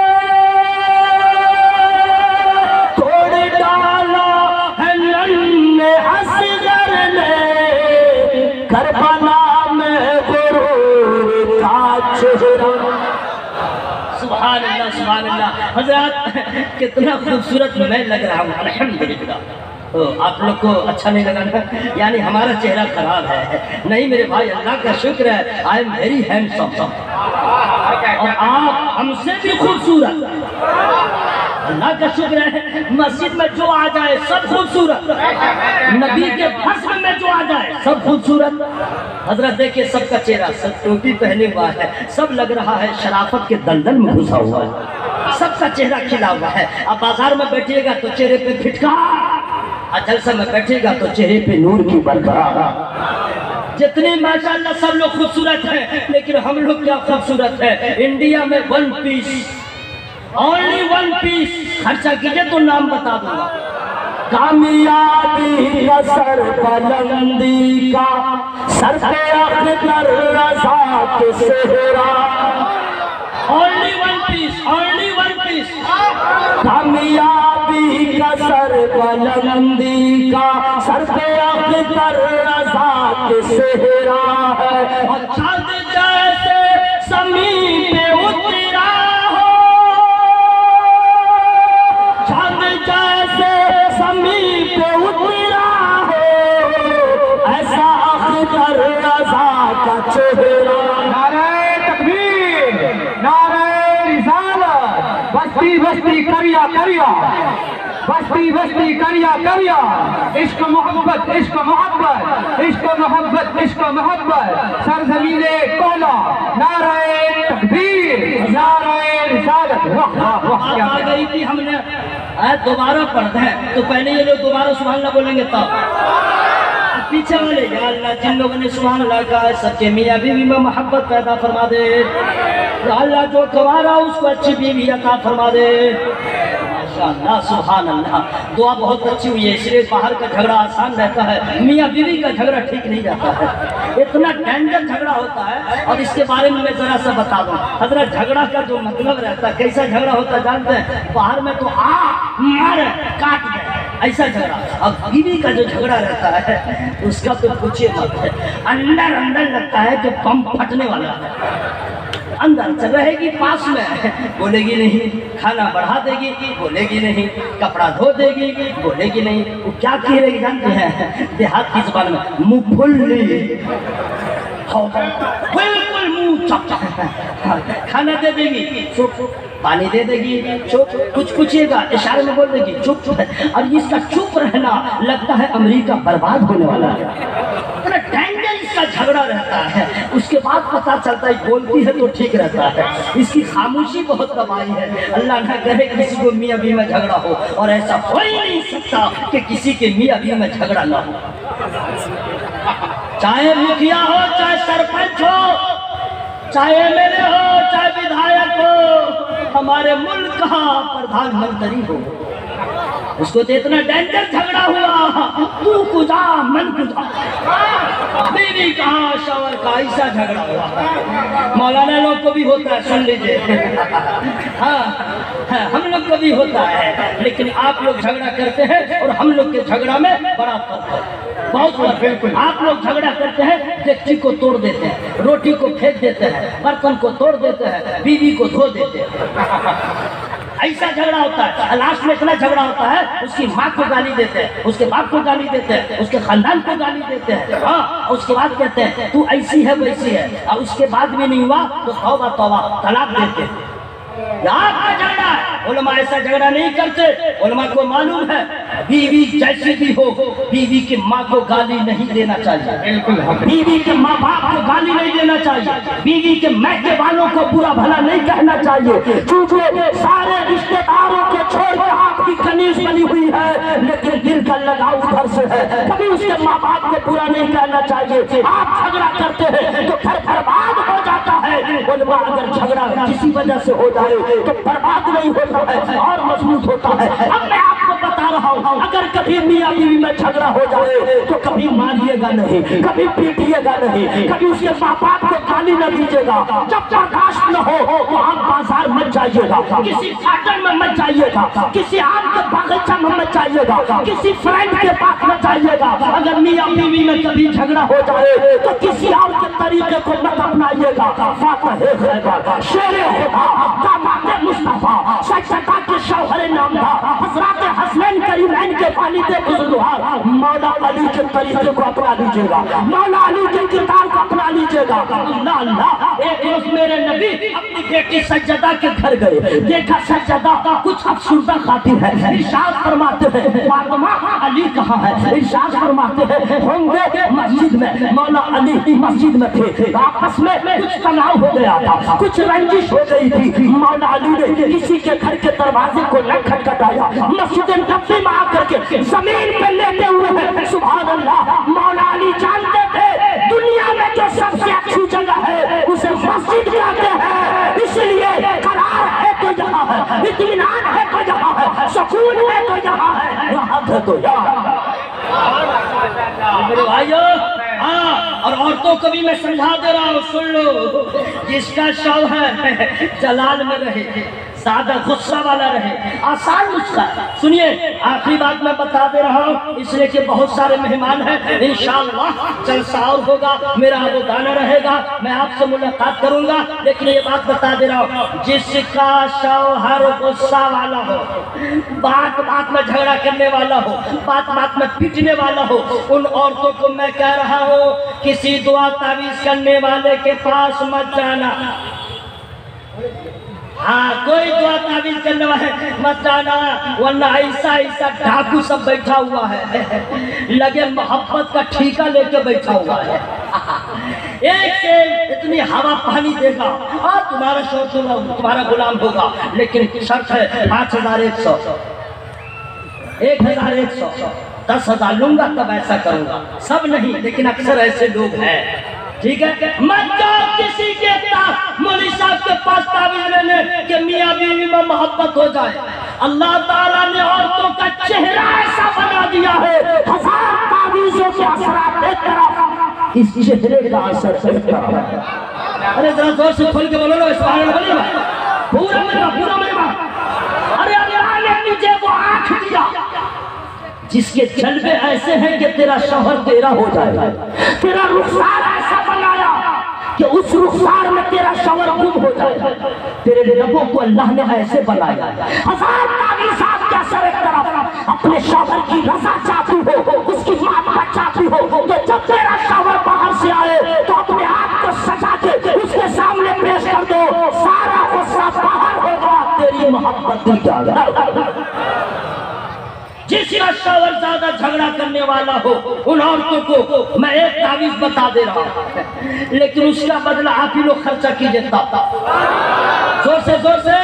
तोड़ डाला है नन्हे असगर ने, करबला में गुरूर का चेहरा। सुभान अल्लाह सुभान अल्लाह। हजरत कितना खूबसूरत मैं लग रहा हूँ, अल्हम्दुलिल्लाह। तो आप लोग को अच्छा नहीं लगा ना? यानी हमारा चेहरा खराब है? नहीं मेरे भाई, अल्लाह का शुक्र है, आई एम वेरी हैंडसम, और आप हमसे भी खूबसूरत। अल्लाह का शुक्र है, मस्जिद में जो आ जाए सब खूबसूरत, नबी के भस्म में जो आ जाए सब खूबसूरत। हजरत देखिए सबका चेहरा, सब टोपी पहने हुआ है, सब लग रहा है शराफत के दलदल में घुसा हुआ है, सबका चेहरा खिला हुआ है। अब बाजार में बैठिएगा तो चेहरे पे फिटकार, और जलसा में बैठेगा तो चेहरे पे नूर की बरकरार। जितने माशाअल्लाह सब लोग खूबसूरत हैं, लेकिन हम लोग क्या खूबसूरत है। इंडिया में one piece, only one piece, खर्चा कीजिए तो नाम बता दूंगा। कामयाबी का सर बुलंदी का, सर पे अख्तर रज़ा के सेहरा। Only one piece, only one piece. कामयाबी کا سر بلندی کا سر پہ اختر رضا کے صحرا ہے اور چاند جیسے زمین پہ اترا ہو چاند جیسے زمین پہ اترا ہو ایسا اختر رضا کا چہرہ نعرہ تکبیر نعرہ رسالت بستی بستی کریا کریا بستی بستی کریا کریا عشق محبت عشق محبت عشق محبت عشق محبت سرزمین کولا نعرہ تکبیر نعرہ رسالت واہ واہ واہ کیا آ گئی تھی ہم نے دوبارہ پڑھنا ہے تو پہلے یہ لوگ دوبارہ سبحان اللہ بولیں گے تب پیچھے والے یا اللہ جن لوگوں نے سبحان اللہ کہا ہے سچے میاں بیوی میں محبت پیدا فرما دے یا اللہ جو گوارا اس کو اچھی بیوی عطا فرما دے ماشاءاللہ سبحان اللہ دعا بہت اچھی ہوئی ہے اس لیے باہر کا جھگڑا آسان رہتا ہے میاں بیوی کا جھگڑا ٹھیک نہیں رہتا ہے اتنا ڈینجر جھگڑا ہوتا ہے اور اس کے بارے میں میں ذرا سا بتا دوں حضرت جھگڑا کا جو مطلب رہتا ہے کیسا جھگڑا ہوتا ہے جانتے ہیں باہر میں تو آ مار کاٹ دے ایسا جھگڑا اب بیوی کا جو جھگڑا رہتا ہے اس کا تو پوچھے مت ہے اندر اندر لگتا ہے کہ بم پھٹنے والا ہے اندر چل رہے گی پاس میں بولے گی نہیں کھانا بڑھا دے گی بولے گی نہیں کپڑا دھو دے گی بولے گی نہیں وہ کیا کہہ رہی جانتے ہیں دیہات کی زبان میں منہ پھل لی بالکل منہ چپ چپ کھانا دے دے گی چپ پانی دے دے گی چپ کچھ پوچھے گا اشارے میں بول دے گی چپ اور اس کا چپ رہنا لگتا ہے امریکہ برباد ہونے والا ہے اتنا ڈینجر اس کا جھگڑا رہتا ہے اس کے بعد پتا چلتا ہے بولتی ہے تو ٹھیک رہتا ہے اس کی خاموشی بہت تباہی ہے اللہ نہ کرے کسی کو میاں بیوی میں جھگڑا ہو اور ایسا ہو ہی نہیں سکتا کہ کسی کے میاں بیوی میں جھگڑا نہ ہو چاہے مکھیا ہو چاہے سرپنچ ہو چاہے ایم ایل اے ہو چاہے ودھایک ہو ہمارے ملک کا پردھان منتری ہو اس کو تو اتنا ڈینجر جھگڑا ہوا تو کجا من کجا بیوی کہاں شوہر کا ایسا جھگڑا ہوا مولانا لوگ کو بھی ہوتا ہے سن لیجئے ہاں ہم لوگ کو بھی ہوتا ہے لیکن آپ لوگ جھگڑا کرتے ہیں اور ہم لوگ کے جھگڑا میں بڑا فرق ہے بہت بڑا بالکل آپ لوگ جھگڑا کرتے ہیں دیگچی کو توڑ دیتے ہیں روٹی کو پھینک دیتے ہیں برتن کو توڑ دیتے ہیں بیوی کو دھو دیتے ہیں ایسا جھگڑا ہوتا ہے لاسٹ میں اتنا جھگڑا ہوتا ہے اس کی ماں کو گالی دیتے ہیں اس کے باپ کو گالی دیتے ہیں اس کے خاندان کو گالی دیتے ہیں ہاں اس کے بعد کہتے ہیں تو ایسی ہے ویسی ہے اور اس کے بعد بھی نہیں ہوا تو توبہ توبہ طلاق دیتے ہیں آپ کا جھگڑا ہے علماء ایسا جھگڑا نہیں کرتے علماء کو معلوم ہے بیوی جیسی بھی ہو بیوی کی ماں کو گالی نہیں دینا چاہیے بالکل بیوی کے ماں باپ کو گالی نہیں دینا چاہیے بیوی کے میکے والوں کو برا بھلا نہیں کہنا چاہیے چونکہ سارے رشتے داروں کو چھوڑ کر آپ کی کنیز بنی ہوئی ہے لیکن دل کا لگاؤ ادھر سے ہے کبھی اس کے ماں باپ کو برا نہیں کہنا چاہیے آپ جھگڑا کرتے ہیں تو گھر برباد ہو جاتا ہے علماء اگر جھگڑا کسی وجہ سے ہو جائے تو برباد نہیں ہوتا ہے اور مضبوط ہوتا ہے اب میں آپ کو بتا رہا ہوں اگر کبھی میاں بیوی میں جھگڑا ہو جائے تو کبھی ماریے گا نہیں کبھی پیٹیے گا نہیں کبھی اس کے ماں باپ کو گالی نہ دیجیے گا جب برداشت نہ ہو تو آپ بازار مت جائیے گا کسی گارڈن میں مت جائیے گا کسی آم کے باغیچہ میں مت جائیے گا کسی فرینڈ کے پاس مت جائیے گا اگر میاں بیوی میں کبھی جھگڑا ہو جائے تو کسی اور کے طریقے کو مت اپنائیے گا فاتح خیبر شیر خدا داماد مصطفیٰ سجدہ کے شوہر نامدار حضرات حسنین کریمین کے والد بزرگوار مولا علی کے طریقے کو اپنا لیجیے گا مولا علی کے کردار کو اپنا لیجیے گا اللہ اللہ ایک روز میرے نبی اپنی بیٹی سجدہ کے گھر گئے دیکھا سجدہ کچھ افسردہ خاطر ہے ارشاد فرماتے ہیں فاطمہ علی کہاں ہے ارشاد فرماتے ہیں ہوں گے مسجد میں مولا علی مسجد میں تھے آپس میں کچھ تناؤ ہو گیا تھا کچھ رنجش ہو گئی تھی مولا علی نے کسی کے گھر کے دروازے کو نہ کھٹکھٹایا مسجد نبوی میں آ کر کے زمین پہ لیٹے ہوئے ہیں سبحان اللہ مولا علی جانتے تھے دنیا میں جو سب سے اچھی جگہ ہے اسے مسجد کہتے ہیں اس لیے قرار ہے تو یہاں ہے اطمینان ہے تو یہاں ہے سکون ہے تو یہاں ہے راحت ہے تو یہاں میرے بھائیو ہاں اور عورتوں کو بھی میں سمجھا دے رہا ہوں سن لو جس کا شوہر جلال میں رہے زیادہ غصہ والا رہے، آسان نسخہ ہے۔ سنیے آخری بات میں بتا دے رہا ہوں، اس لیے کہ بہت سارے مہمان ہیں، انشاءاللہ جلسہ اور ہوگا، میرا وہ گانا رہے گا، میں آپ سے ملاقات کروں گا، لیکن یہ بات بتا دے رہا ہوں، جس کا شوہر غصہ والا ہو، بات بات میں جھگڑا کرنے والا ہو، بات بات میں پیٹنے والا ہو، ان عورتوں کو میں کہہ رہا ہوں کسی دعا تعویذ کرنے والے کے پاس مت جانا۔ ہاں کوئی دعا تعویذ کرنے والے مت جانا، ورنہ ایسا ایسا ڈھاکو سب بیٹھا ہوا ہے، لگے محبت کا ٹھیکہ لے کے بیٹھا ہوا ہے، ایک سے اتنی ہوا پانی دے گا اور تمہارا شوہر تمہارا غلام ہوگا، لیکن شرط ہے پانچ ہزار ایک سو ایک ہزار ایک سو دس ہزار لوں گا تب ایسا کروں گا، سب نہیں لیکن اکثر ایسے لوگ ہیں، ٹھیک ہے؟ مت جاؤ کسی کے پاس مولوی صاحب کے پاس تعویذ لینے کہ میاں بیوی میں محبت ہو جائے۔ اللہ تعالیٰ نے عورتوں کا چہرہ ایسا بنا دیا ہے، ہزار تعویذوں کے اثرات ایک طرف، اس چہرے کا اثر ایک طرف۔ ارے ذرا زور سے کھول کے بولو نا سبحان اللہ، پورا میرا پورا میرا۔ ارے اللہ نے مجھے وہ آنکھ دیا جس کے جلوے ایسے ہیں کہ تیرا شوہر تیرا ہو جائے گا، تیرا رخسار ایسا بنایا کہ اس رخسار میں تیرا شوہر گم ہو جائے گا، تیرے لبوں کو اللہ نے ایسے بنایا۔ ہزار تعویذات کے اثر ایک طرف، اپنے شوہر کی رضا چاہتی ہو، اس کی محبت چاہتی ہو، تو جب تیرا شوہر باہر سے آئے تو اپنے آپ کو سجا کے اس کے سامنے پیش کر دو، سارا غصہ باہر ہوگا، تیری محبت کی جائے۔ جس کا شوہر زیادہ جھگڑا کرنے والا ہو ان عورتوں کو میں ایک تعویذ بتا دے رہا ہوں، لیکن اس کا بدلہ آپ ہی لوگ خرچہ کیجئے تھا، زور سے زور سے۔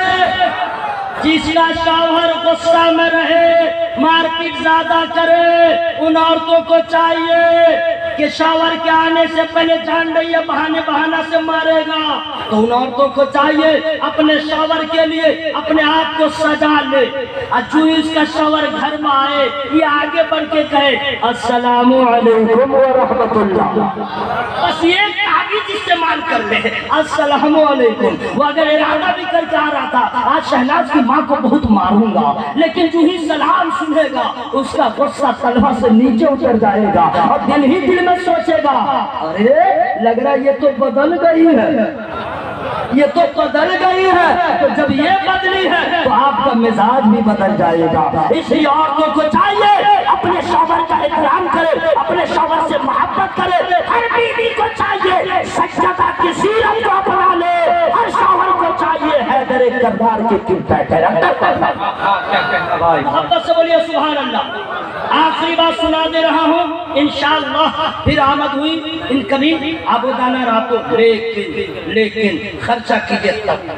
جس کا شوہر غصہ میں رہے، مارکیٹ زیادہ کرے، ان عورتوں کو چاہیے کہ شوہر کے آنے سے پہلے جان رہی ہے بہانے بہانہ سے مارے گا، تو ان عورتوں کو چاہیے اپنے شوہر کے لیے اپنے آپ کو سجا لے، اور جو اس کا شوہر گھر میں آئے یہ آگے بڑھ کے کہے السلام علیکم ورحمت اللہ، بس یہ تعویذ استعمال کر لے السلام علیکم۔ وہ اگر ارادہ بھی کر کے آ رہا تھا آج شہناز کی ماں کو بہت ماروں گا، لیکن جو ہی سلام سنے گا اس کا غصہ تلوار سے نیچے اتر جائے گا، اور دل ہی دل میں سوچے گا ارے لگ رہا یہ تو بدل گئی ہے، یہ تو بدل گئی ہے، تو جب یہ بدلی ہے تو آپ کا مزاج بھی بدل جائے گا۔ اس لیے عورتوں کو چاہیے اپنے شوہر کا احترام کرے، اپنے شوہر سے محبت کرے، ہر بیوی کو چاہیے سجدہ کی سیرت کو اپنا لے، ہر شوہر کو چاہیے حیدر کردار کی کرتا کرنا۔ محبت سے بولیے سبحان اللہ۔ آخری بات سنا دے رہا ہوں، انشاءاللہ پھر آمد ہوئی ان کبھی آبودانہ راتوں، لیکن لیکن خرچہ کیجئے تب۔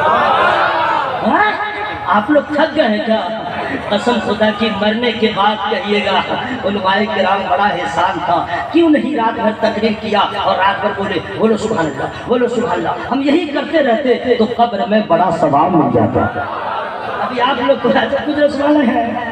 آپ لوگ تھک گئے ہیں کیا؟ قسم خدا کی مرنے کے بعد کہیے گا علماء کرام بڑا احسان تھا، کیوں نہیں رات بھر تقریر کیا اور رات بھر بولے بولو سبحان اللہ بولو سبحان اللہ، ہم یہی کرتے رہتے تو قبر میں بڑا ثواب مل جاتا۔ ابھی آپ لوگ کو کچھ سبحان ہے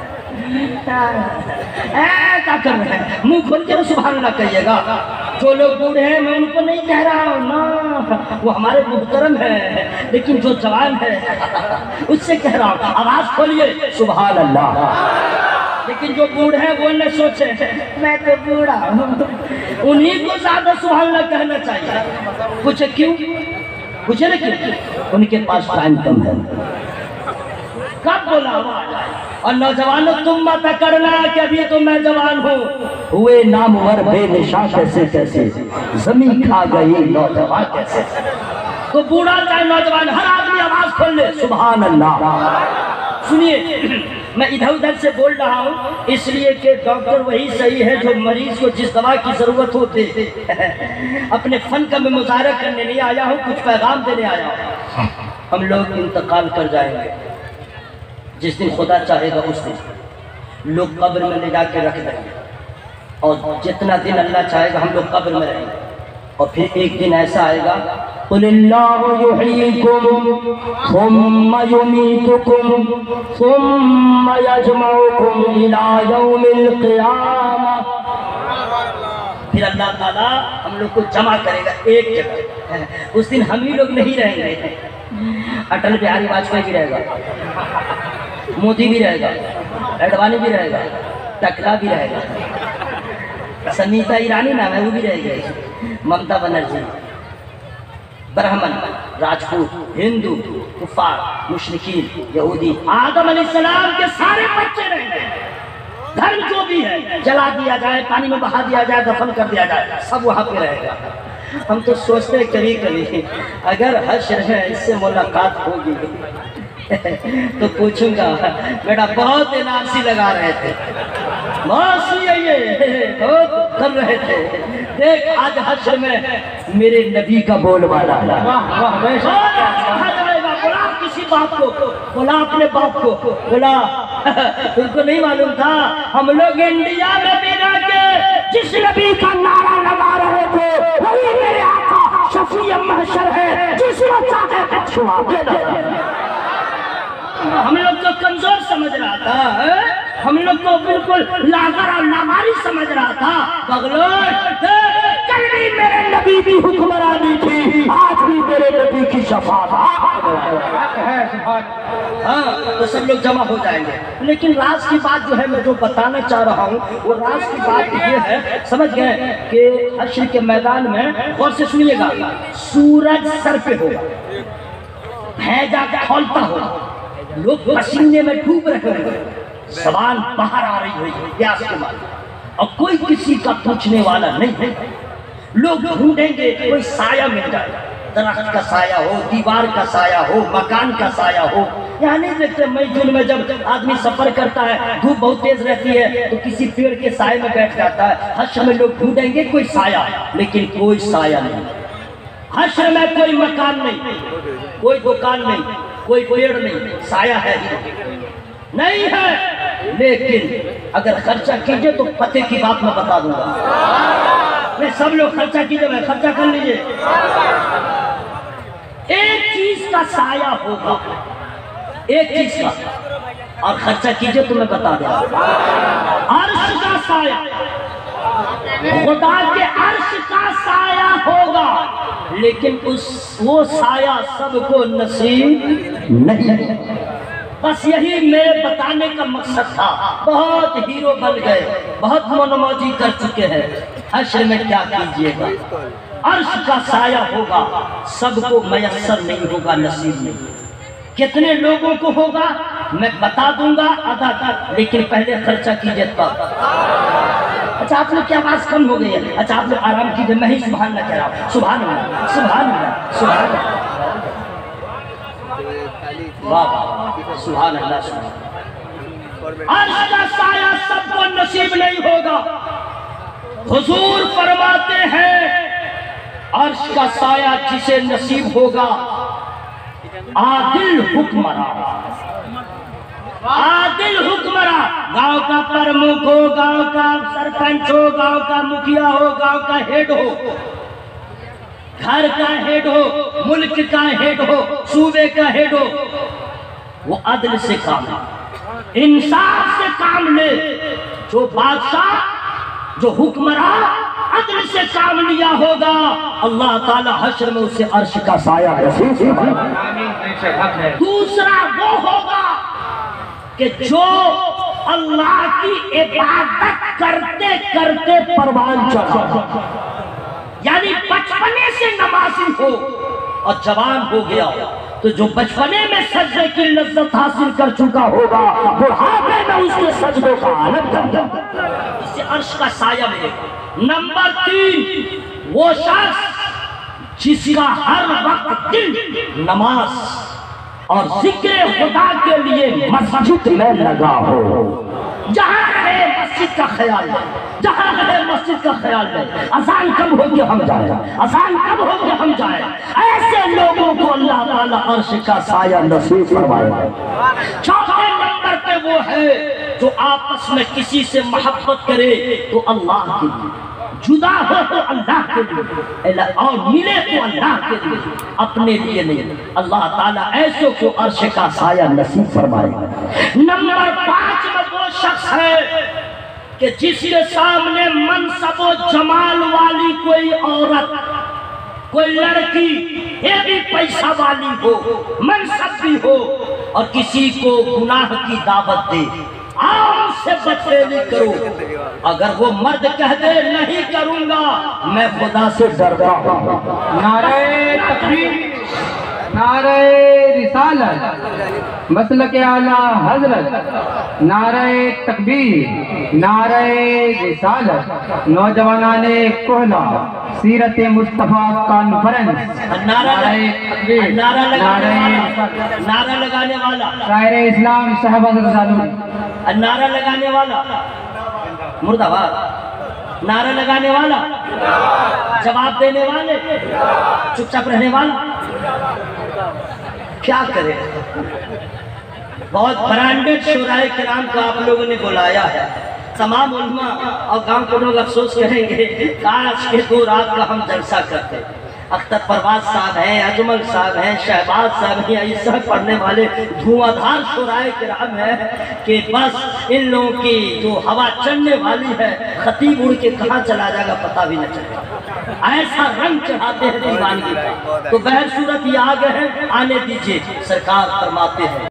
کیا کر رہے ہیں؟ منہ کھول کے سبحان اللہ کہیے گا۔ جو لوگ بوڑھے ہیں میں ان کو نہیں کہہ رہا ہوں نا، وہ ہمارے محترم ہیں، لیکن جو جوان ہے اس سے کہہ رہا ہوں آواز کھولیے سبحان اللہ۔ لیکن جو بوڑھے ہیں وہ نہ سوچے میں تو بوڑھا ہوں، انہیں کو زیادہ سبحان اللہ کہنا چاہیے۔ پوچھے کیوں؟ پوچھے نا کیوں؟ ان کے پاس ٹائم کم ہے۔ کب بولا ہوا اور نوجوانوں تم مت کرنا کہ ابھی تو میں جوان ہوں، ہوئے نامور بے نشاں کیسے کیسے، زمین کھا گئی نوجوان کیسے۔ تو بوڑھا چاہے نوجوان ہر آدمی آواز کھول لے سبحان اللہ۔ سنیے میں ادھر ادھر سے بول رہا ہوں اس لیے کہ ڈاکٹر وہی صحیح ہے جو مریض کو جس دوا کی ضرورت ہوتے، اپنے فن کا میں مظاہرہ کرنے نہیں آیا ہوں، کچھ پیغام دینے آیا ہوں۔ ہم لوگ انتقال کر جائیں گے، جس دن خدا چاہے گا اس دن لوگ قبر میں لے جا کے رکھ دیں گے، اور جتنا دن اللہ چاہے گا ہم لوگ قبر میں رہیں گے، اور پھر ایک دن ایسا آئے گا قُلِ اللَّهُ يُحْيِيكُمْ ثُمَّ يُمِيتُكُمْ ثُمَّ يَجْمَعُكُمْ إِلَى يَوْمِ الْقِيَامَةِ۔ پھر اللہ تعالیٰ ہم لوگ کو جمع کرے گا ایک جگہ، اس دن ہم ہی لوگ نہیں رہیں گے، اٹل بہاری واجپئی بھی رہے گا، مودی بھی رہے گا، اڈوانی بھی رہے گا، ٹکلا بھی رہے گا، سنیتا ایرانی نام ہے وہ بھی رہے گا، ممتا بنرجی، برہمن، راجپوت، ہندو، کفار، مشرکین، یہودی، آدم علیہ السلام کے سارے بچے رہیں گے، دھرم جو بھی ہے جلا دیا جائے، پانی میں بہا دیا جائے، دفن کر دیا جائے، سب وہاں پہ رہے گا۔ ہم تو سوچتے ہیں کبھی کبھی اگر حشر ہے اس سے ملاقات ہوگی تو پوچھوں گا بیٹا بہت انعام سی لگا رہے تھے، بہت سی یہ بہت کر رہے تھے، دیکھ آج حشر میں میرے نبی کا بول بالا ہے، بولا کسی باپ کو، بولا اپنے باپ کو، بولا تم کو نہیں معلوم تھا ہم لوگ انڈیا میں بھی رہ کے جس نبی کا نعرہ لگا رہے تھے وہی میرے آقا شفیع محشر ہے، جس کو چاہے بخشوا دینا۔ ہم لوگ کو کمزور سمجھ رہا تھا، ہم لوگ کو بالکل لاغر اور ناماری سمجھ رہا تھا، بغلوٹ کل بھی میرے نبی کی حکمرانی تھی، آج بھی میرے نبی کی شفاعت ہے۔ ہاں تو سب لوگ جمع ہو جائیں گے، لیکن راز کی بات جو ہے میں جو بتانا چاہ رہا ہوں وہ راز کی بات یہ ہے، سمجھ گئے کہ حشر کے میدان میں غور سے سنیے گا، سورج سر پہ ہوگا، بھیجا کھولتا ہوگا، لوگ پسینے میں ڈوب رہے ہیں، زبان باہر آ رہی ہوئی پیاس کے مارے، اور کوئی کسی کا پوچھنے والا نہیں ہے، لوگ ڈھونڈیں گے کوئی سایہ مل جائے، درخت کا سایہ ہو، دیوار کا سایہ ہو، مکان کا سایہ ہو، یہاں نہیں دیکھتے مئی جون میں جب آدمی سفر کرتا ہے دھوپ بہت تیز رہتی ہے تو کسی پیڑ کے سائے میں بیٹھ جاتا ہے، حشر میں لوگ ڈھونڈیں گے کوئی سایہ، لیکن کوئی سایہ نہیں، حشر میں کوئی مکان نہیں، کوئی دکان نہیں، کوئی پیڑ نہیں، سایہ ہے ہی نہیں ہے، لیکن اگر خرچہ کیجئے تو پتے کی بات میں بتا دوں گا، میں سب لوگ خرچہ کیجئے، میں خرچہ کر لیجئے، ایک چیز کا سایہ ہوگا، ایک چیز کا، اور خرچہ کیجئے تو میں بتا دوں گا، عرش کا سایہ، خدا کے عرش کا سایہ ہوگا، لیکن اس وہ سایہ سب کو نصیب نہیں، بس یہی میرے بتانے کا مقصد تھا، بہت ہیرو بن گئے، بہت منموجی کر چکے ہیں، حشر میں کیا کیجئے گا، عرش کا سایہ ہوگا، سب کو میسر نہیں ہوگا، نصیب نہیں، کتنے لوگوں کو ہوگا میں بتا دوں گا آدھا تک، لیکن پہلے خرچہ کیجئے تب۔ اچھا آپ لوگ کی آواز کم ہو گئی ہے، اچھا آپ لوگ آرام کیجئے، میں ہی سبحان اللہ کہہ رہا ہوں، سبحان اللہ، سبحان اللہ، سبحان اللہ، واہ واہ، سبحان اللہ، سبحان اللہ، عرش کا سایہ سب کو نصیب نہیں ہوگا، حضور فرماتے ہیں عرش کا سایہ جسے نصیب ہوگا عادل حکمراں، عادل حکمراں، گاؤں کا پرمکھ ہو، گاؤں کا سرپنچ ہو، گاؤں کا مکھیا ہو، گاؤں کا ہیڈ ہو، گھر کا ہیڈ ہو، ملک کا ہیڈ ہو، صوبے کا ہیڈ ہو، وہ عدل سے کام لے، انصاف سے کام لے، جو بادشاہ جو حکمراں عدل سے کام لیا ہوگا اللہ تعالی حشر میں اسے عرش کا سایہ نصیب فرمائے۔ دوسرا وہ ہوگا کہ جو اللہ کی عبادت کرتے کرتے پروان چڑھا، یعنی بچپنے سے نمازی ہو اور جوان ہو گیا تو جو بچپنے میں سجدے کی لذت حاصل کر چکا ہوگا بڑھاپے میں اس کے سجدوں کا عالم کر دے، اس سے عرش کا سایہ ملے گا۔ نمبر تین، وہ شخص جس کا ہر وقت دل نماز اور ذکر خدا کے لیے مسجد میں لگا ہو، جہاں رہے مسجد کا خیال ہے، جہاں رہے مسجد کا خیال ہے، اذان کب ہو کے ہم جائیں، اذان کب ہو کے ہم جائیں، ایسے لوگوں کو اللہ تعالیٰ عرش کا سایہ نصیب فرمائے۔ چوتھے نمبر پہ وہ ہے جو آپس میں کسی سے محبت کرے تو اللہ کے لیے، جدا ہو تو اللہ کے لیے، اور ملے تو اللہ کے لیے، اپنے لیے نہیں۔ اللہ تعالیٰ ایسے کو عرش کا سایہ نصیب فرمائے۔ نمبر پانچ میں وہ شخص ہے کہ جس کے سامنے منصب و جمال والی کوئی عورت کوئی لڑکی یہ بھی پیسہ والی ہو، منصب بھی ہو اور کسی کو گناہ کی دعوت دے، آپ سے بدفعلی کرو، اگر وہ مرد کہہ دے نہیں کروں گا میں خدا سے ڈرتا ہوں۔ نعرہ تکبیر، نعرہ رسالت، مسلک اعلیٰ حضرت، نعرہ تکبیر، نعرہ رسالت، نوجوانان کوہلا سیرت مصطفیٰ کانفرنس، نعرہ تکبیر، نعرہ لگانے نعرہ والا، نعرہ لگانے والا، شاعر اسلام صاحب حضرت، نعرہ لگانے والا، مرد آباد، نعرہ لگانے والا، جواب دینے والے، چپ چاپ رہنے والا، کیا کرے؟ بہت برانڈڈ شورائے کرام کو آپ لوگوں نے بلایا ہے، تمام علماء اور گاؤں کے لوگ افسوس کریں گے کاش کے دو رات کا ہم جلسہ کرتے۔ اختر پرواز صاحب ہیں، اجمل صاحب ہیں، شہباز صاحب ہیں، اس طرح پڑھنے والے دھواں دھار شورائے کرام ہیں کہ بس ان لوگوں کی جو ہوا چڑھنے والی ہے خطیب اڑ کے کہاں چلا جائے گا پتہ بھی نہ چلے گا، ایسا رنگ چڑھاتے ہیں دیوانگی کا۔ تو بہر صورت یہ آ گئے ہیں، آنے دیجئے، سرکار فرماتے ہیں